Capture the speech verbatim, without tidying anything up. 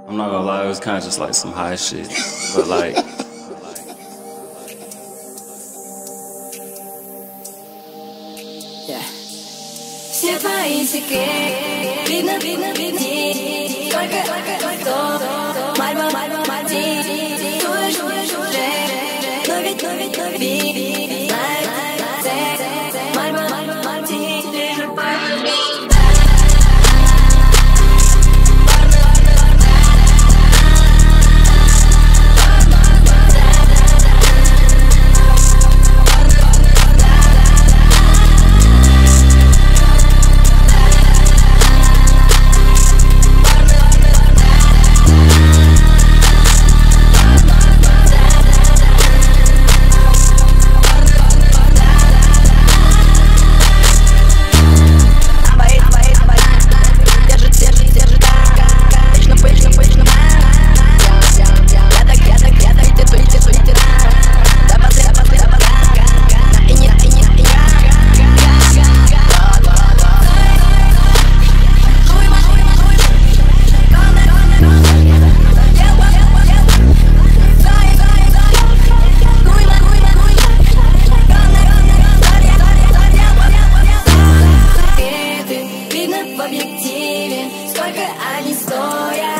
I'm not gonna lie, it was kind of just like some high shit, but like. Yeah. Все твои секреты, видно, видно, видно, только, только, то, мальва, мальва, мальти, жуй, жуй, жуй, но ведь, но ведь, но ведь, мальва, мальва, мальти, в объективе, сколько они стоят.